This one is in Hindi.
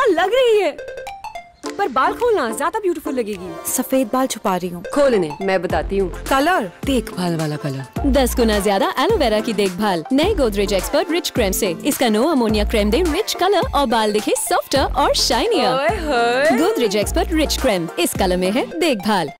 बढ़िया लग रही है, पर बाल खोलना ज्यादा ब्यूटीफुल लगेगी। सफेद बाल छुपा रही हूँ। खोल इन्हें, मैं बताती हूँ। कलर, देखभाल वाला कलर। 10 गुना ज्यादा एलोवेरा की देखभाल नए गोदरेज एक्सपर्ट रिच क्रीम से। इसका नो अमोनिया क्रीम दे रिच कलर और बाल दिखे सॉफ्टर और shinier. Godrej expert rich cream, इस कलर में है देखभाल।